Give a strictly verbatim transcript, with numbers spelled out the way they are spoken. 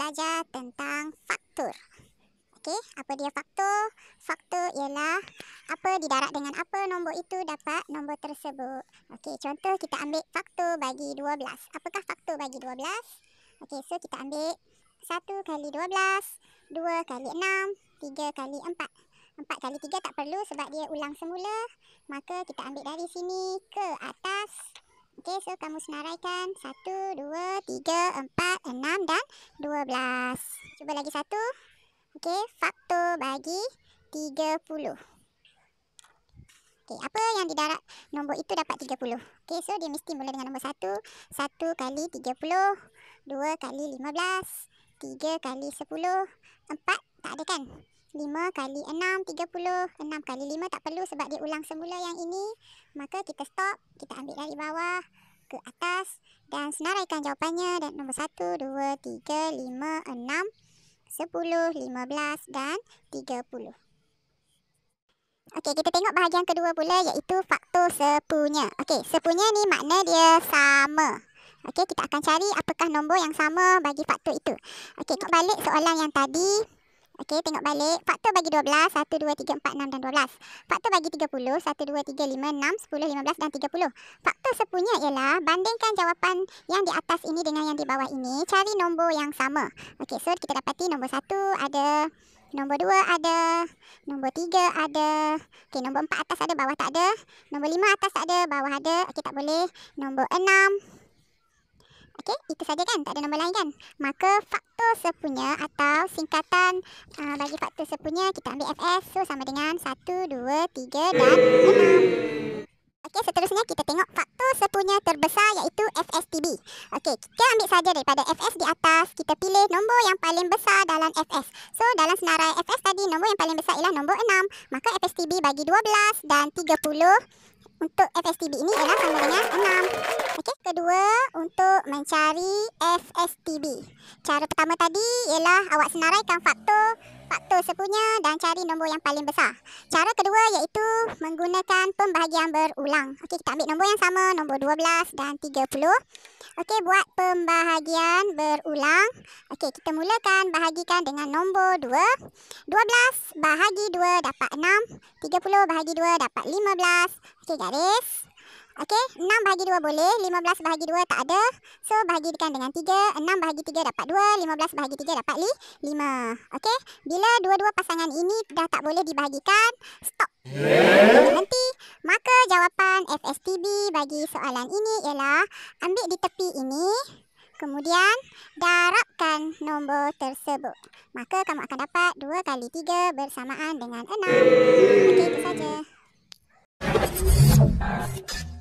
belajar tentang faktor. Okey, apa dia faktor? Faktor ialah apa didarab dengan apa nombor itu dapat nombor tersebut. Okey, contoh kita ambil faktor bagi dua belas. Apakah faktor bagi dua belas? Okey, so kita ambil satu kali dua belas, dua kali enam, tiga kali empat. empat kali tiga tak perlu sebab dia ulang semula. Maka kita ambil dari sini ke atas. Okey, so kamu senaraikan satu, dua, tiga, empat, enam dan dua belas. Cuba lagi satu. Okey, faktor bagi tiga puluh. Okey, apa yang didarab nombor itu dapat tiga puluh. Okey, so dia mesti mula dengan nombor satu. satu kali tiga puluh, dua kali lima belas, tiga kali sepuluh, empat tak ada kan? lima kali enam, tiga puluh. enam kali lima tak perlu sebab dia ulang semula yang ini. Maka kita stop, kita ambil dari bawah ke atas dan senaraikan jawapannya. Dan nombor satu, dua, tiga, lima, enam, sepuluh, lima belas dan tiga puluh. Okey, kita tengok bahagian kedua pula iaitu faktor sepunya. Okey, sepunya ni makna dia sama. Okey, kita akan cari apakah nombor yang sama bagi faktor itu. Okey, tengok balik soalan yang tadi. Okey, tengok balik. Faktor bagi dua belas, satu, dua, tiga, empat, enam dan dua belas. Faktor bagi tiga puluh, satu, dua, tiga, lima, enam, sepuluh, lima belas dan tiga puluh. Faktor sepunya ialah bandingkan jawapan yang di atas ini dengan yang di bawah ini. Cari nombor yang sama. Okey, so kita dapati nombor satu ada, nombor dua ada, nombor tiga ada. Okey, nombor empat atas ada, bawah tak ada. Nombor lima atas tak ada, bawah ada. Okey, tak boleh. Nombor enam. Okey, itu saja kan? Tak ada nombor lain kan? Maka faktor sepunya atau singkatan uh, bagi faktor sepunya kita ambil F S. So, sama dengan satu, dua, tiga dan enam. Okey, seterusnya kita tengok faktor sepunya terbesar iaitu F S T B. Okey, kita ambil saja daripada F S di atas. Kita pilih nombor yang paling besar dalam F S. So, dalam senarai F S tadi, nombor yang paling besar ialah nombor enam. Maka F S T B bagi dua belas dan tiga puluh untuk F S T B ini ialah sama dengan enam. Okey, kedua untuk mencari F S T B. Cara pertama tadi ialah awak senaraikan faktor, faktor sepunya dan cari nombor yang paling besar. Cara kedua iaitu menggunakan pembahagian berulang. Okey, kita ambil nombor yang sama, nombor dua belas dan tiga puluh. Okey, buat pembahagian berulang. Okey, kita mulakan bahagikan dengan nombor dua. dua belas bahagi dua dapat enam. tiga puluh bahagi dua dapat lima belas. Okey, garis. Okey, enam bahagi dua boleh, lima belas bahagi dua tak ada. So, bahagikan dengan tiga. enam bahagi tiga dapat dua, lima belas bahagi tiga dapat lima. Okey, bila dua-dua pasangan ini dah tak boleh dibahagikan, stop. Berhenti. Maka jawapan F S T B bagi soalan ini ialah ambil di tepi ini. Kemudian, darabkan nombor tersebut. Maka kamu akan dapat dua kali tiga bersamaan dengan enam. Okey, itu saja.